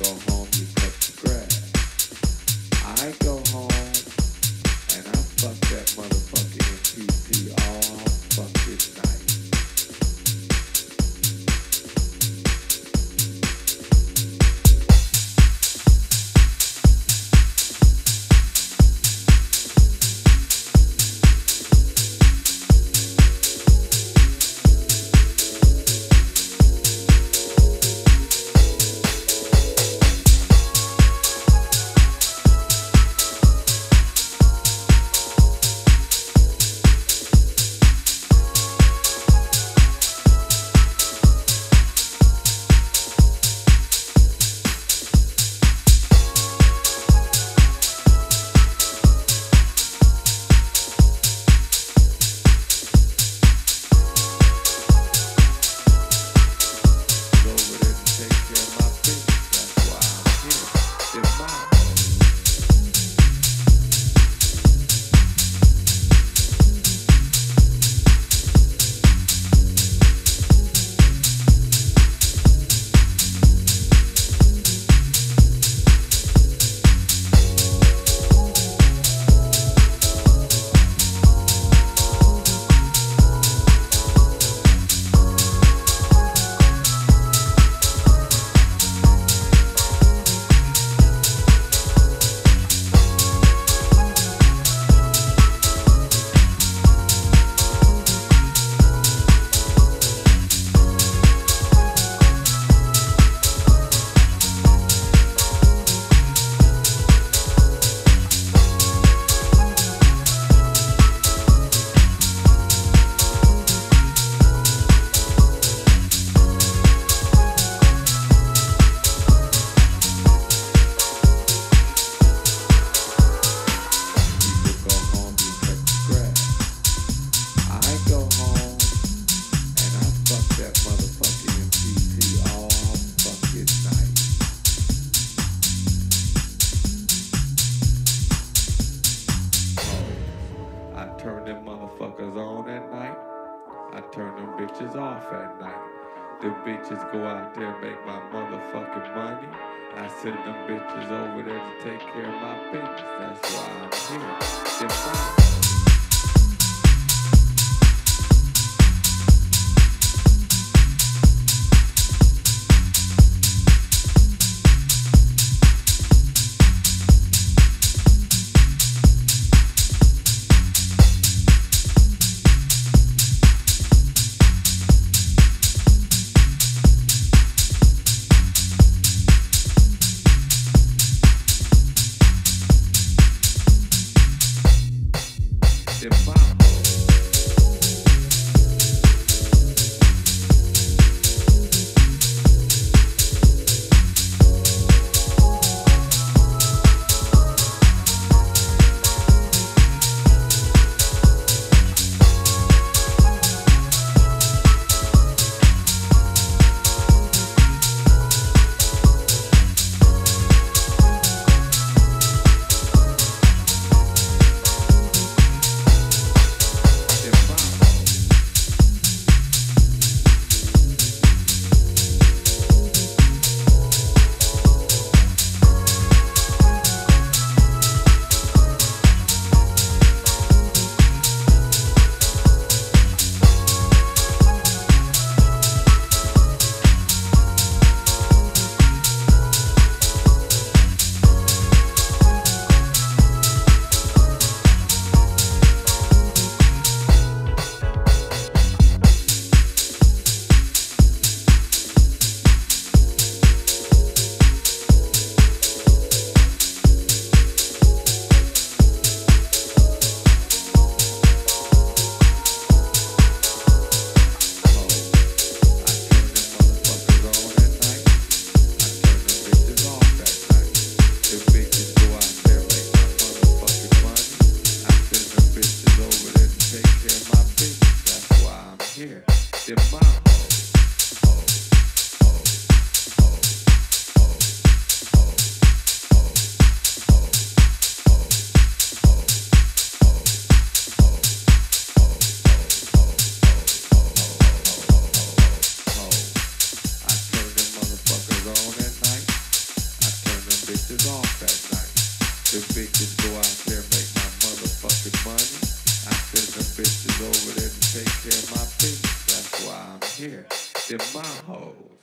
go home, you cut the grass. I go home and I fuck that motherfucking MPC all fucking night. Turn them motherfuckers on at night. I turn them bitches off at night. Them bitches go out there and make my motherfucking money. I send them bitches over there to take care of my business. That's why I'm here. They're fine. The bitches go out there and make my motherfucking money. I send them bitches over there to take care of my business. That's why I'm here. They're my hoes.